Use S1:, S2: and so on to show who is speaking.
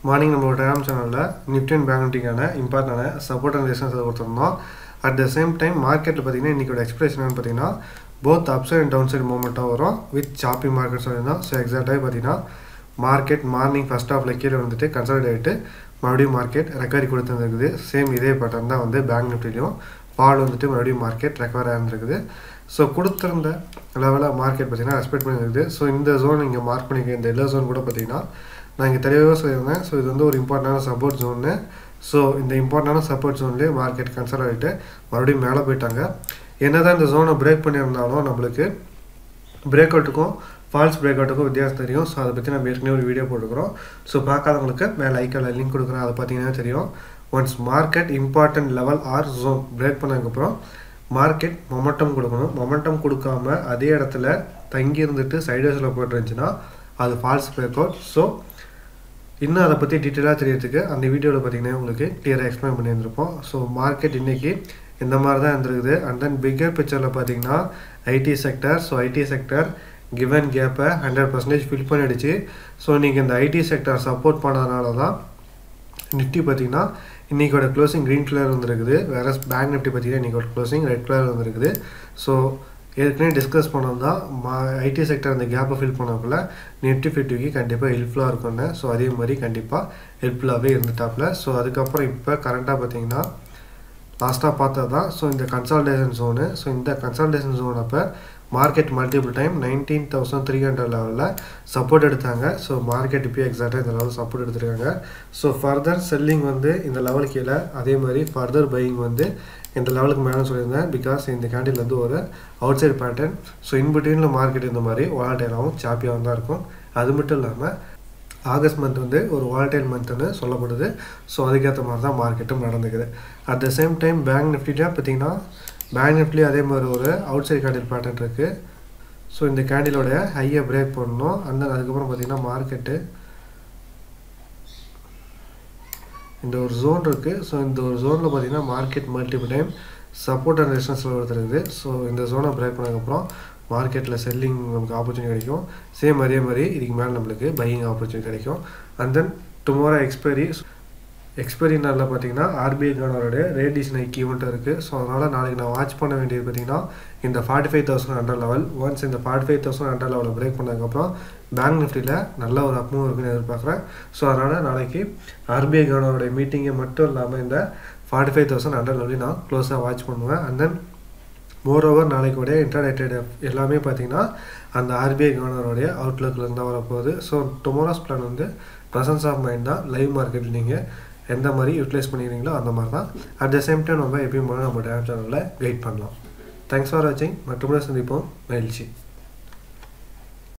S1: Morning நம்மளோட Telegram சேனலில் Nifty and bank நிஃப்டிக்கான இம்பார்ட்டன்டான சப்போர்ட் அண்ட் ரெசிஸ்டன்ஸ் கொடுத்துருந்தோம். அட் த சேம் டைம் மார்க்கெட்டில் பார்த்தீங்கன்னா இன்றைக்கோட எக்ஸ்பிரேஷன் பார்த்தீங்கன்னா both up side and down side மூவ்மெண்ட்டாக வரும் வித் சாப்பி மார்க்கெட் சொல்லியிருந்தோம். ஸோ எக்ஸாக்டாக பார்த்தீங்கன்னா மார்க்கெட் மார்னிங் ஃபஸ்ட் ஹாஃபில் கீழே வந்துட்டு கன்சல்ட் ஆகிட்டு மறுபடியும் மார்க்கெட் ரெக்கவரி கொடுத்துருந்துருக்குது. சேம் இதே பேட்டர்ன் தான் வந்து பேங்க் நிஃப்டிலையும் ஃபால் வந்துட்டு மறுபடியும் மார்க்கெட் ரெக்கவர் ஆகிருந்துருக்குது. ஸோ கொடுத்துருந்த லெவலில் மார்க்கெட் பார்த்தீங்கன்னா ரெஸ்பெக்ட் பண்ணியிருக்குது. ஸோ இந்த ஜோன் இங்கே மார்க் பண்ணிக்க இந்த எல்லா ஜோன் கூட பார்த்தீங்கன்னா நான் இங்கே தெளிவாக சொல்லியிருந்தேன். ஸோ இது வந்து ஒரு இம்பார்ட்டண்டான சப்போர்ட் ஜோன்னு. ஸோ இந்த இம்பார்ட்டண்டான சப்போர்ட் ஜோன்லேயே மார்க்கெட் கன்சல்ட் ஆகிட்டு மறுபடியும் மேலே போயிட்டாங்க. என்ன தான் இந்த ஜோனை பிரேக் பண்ணியிருந்தாலும் நம்மளுக்கு பிரேக் அவுட்டுக்கும் ஃபால்ஸ் பிரேக் அவுட்டுக்கும் வித்தியாசம் தெரியும். ஸோ அதை பற்றி நம்ம ஏற்கனவே ஒரு வீடியோ போட்டுக்கிறோம். ஸோ பார்க்காதவங்களுக்கு மேலே ஐக்கால லிங்க் கொடுக்குறேன், அதை பார்த்தீங்கன்னா தெரியும். Once market important level or zone break பண்ணதுக்கப்புறம் மார்க்கெட் மொமெண்டம் கொடுக்கணும். மொமெண்டம் கொடுக்காம அதே இடத்துல தங்கி இருந்துட்டு சைட்வேஸில் போய்ட்டு இருந்துச்சுன்னா அது ஃபால்ஸ் பிரேக் அவுட். ஸோ இன்னும் அதை பற்றி டீட்டெயிலாக தெரியறதுக்கு அந்த வீடியோவில் பார்த்தீங்கன்னா உங்களுக்கு கிளியராக எக்ஸ்பிளைன் பண்ணியிருந்திருப்போம். ஸோ மார்க்கெட் இன்றைக்கி இந்த மாதிரி தான் இருந்திருக்குது. அண்ட் தென் பிக்கர் பிக்சரில் பார்த்தீங்கன்னா IT sector. So IT sector given கேப்பை 100% ஃபில் பண்ணிடுச்சு. ஸோ நீங்கள் இந்த ஐடி செக்டர் சப்போர்ட் பண்ணதுனால தான் நிஃப்டி பார்த்தீங்கன்னா இன்றைக்கோட க்ளோசிங் க்ரீன் கலர் வந்துருக்குது. வேறு பேங்க் நிஃப்டி பார்த்தீங்கன்னா இன்றைக்கோட க்ளோசிங் ரெட் கலர் வந்துருக்குது. ஸோ ஏற்கனவே டிஸ்கஸ் பண்ணது தான் ஐடி செக்டர் அந்த கேப்பை ஃபில் பண்ணக்குள்ள நிஃப்டி ஃபிஃப்டிக்கு கண்டிப்பாக ஹெல்ப்ஃபுல்லாக இருக்கும்னு. ஸோ அதே மாதிரி கண்டிப்பாக ஹெல்ப்ஃபுல்லாகவே இருந்துட்டாப்புல. ஸோ அதுக்கப்புறம் இப்போ கரண்ட்டாக பார்த்தீங்கன்னா லாஸ்ட்டாக பார்த்தது தான் ஸோ இந்த கன்சால்டேஷன் ஜோனு. ஸோ இந்த கன்சால்டேஷன் ஜோன் அப்போ மார்க்கெட் மல்டிபிள் டைம் 19,300 லெவலில் சப்போர்ட் எடுத்தாங்க. ஸோ மார்க்கெட் இப்போ எக்ஸாக்டாக இந்த லெவலில் சப்போர்ட் எடுத்துருக்காங்க. ஸோ ஃபர்தர் செல்லிங் வந்து இந்த லெவலுக்கு கீழே, அதே மாதிரி ஃபர்தர் பையிங் வந்து இந்த லெவலுக்கு மேலே சொல்லியிருந்தேன். பிகாஸ் இந்த கேண்டில் வந்து ஒரு அவுட் சைட் பேட்டர்ன். ஸோ இன்பிட்வீனில் மார்க்கெட் இந்த மாதிரி வாலட்டைலாகவும் சாப்பியாகவும் தான் இருக்கும். அது மட்டும் இல்லாமல் ஆகஸ்ட் மந்த் வந்து ஒரு வாலட்டைல் மந்த்னு சொல்லப்படுது. ஸோ அதுக்கேற்ற மாதிரி தான் மார்க்கெட்டும் நடந்துக்குது. At the same time bank நிஃப்டியாக பார்த்தீங்கன்னா பேங்க் நிஃப்டிலேயே அதே மாதிரி ஒரு அவுட் சைட் கேண்டில் பேட்டர்ன் இருக்குது. ஸோ இந்த கேண்டிலோடைய ஹையை பிரேக் பண்ணணும். அந்த அதுக்கப்புறம் பார்த்தீங்கன்னா மார்க்கெட்டு இந்த ஒரு ஜோன் இருக்குது. ஸோ இந்த ஒரு ஜோனில் பார்த்தீங்கன்னா market multiple time support and ரெசிஸ்டன்ஸில் ஒருத்தருக்குது. ஸோ இந்த ஜோனை பிரேக் பண்ணதுக்கப்புறம் மார்க்கெட்டில் செல்லிங் நமக்கு ஆப்பர்ச்சுனிட்டி கிடைக்கும். சேம் அதே மாதிரி இதுக்கு மேலே நம்மளுக்கு பையிங் ஆப்பர்ச்சுனிட்டி கிடைக்கும். அண்ட் தென் டுமாரோ எக்ஸ்பைரி நாளில் பார்த்தீங்கன்னா RBI கவர்னருடைய ரேட் டிசிஷன் ஈவெண்ட் இருக்குது. ஸோ அதனால் நாளைக்கு நான் வாட்ச் பண்ண வேண்டியது பார்த்தீங்கன்னா இந்த 45,100 லெவல். ஒன்ஸ் இந்த 45,100 லெவலில் பிரேக் பண்ணதுக்கப்புறம் பேங்க் நிஃப்டியில் நல்ல ஒரு அப்மூவ் இருக்குன்னு எதிர்பார்க்குறேன். ஸோ அதனால் நாளைக்கு RBI கவர்னருடைய மீட்டிங்கை மட்டும் இல்லாமல் இந்த 45,100 லெவலையும் நான் க்ளோஸாக வாட்ச் பண்ணுவேன். அண்ட் தென் மோரோவர் நாளைக்குடைய இன்டர்நெட் ட்ரேட் எல்லாமே பார்த்தீங்கன்னா அந்த RBI கவர்னருடைய அவுட்லுக்கில் தான் வரப்போகுது. ஸோ டுமாரோஸ் பிளான் வந்து ப்ரெசன்ஸ் ஆஃப் மைண்ட் தான். லைவ் மார்க்கெட்டில் நீங்கள் எந்த மாதிரி யூட்டிலைஸ் பண்ணிக்கிறீங்களோ அந்த மாதிரி தான். அட் த சேம் டைம் நம்ம எப்பயும் போல நம்ம டேம் சேனலில் கைட் பண்ணலாம். தேங்க்ஸ் ஃபார் வாட்சிங். மற்றபடி சந்திப்போம். மகிழ்ச்சி.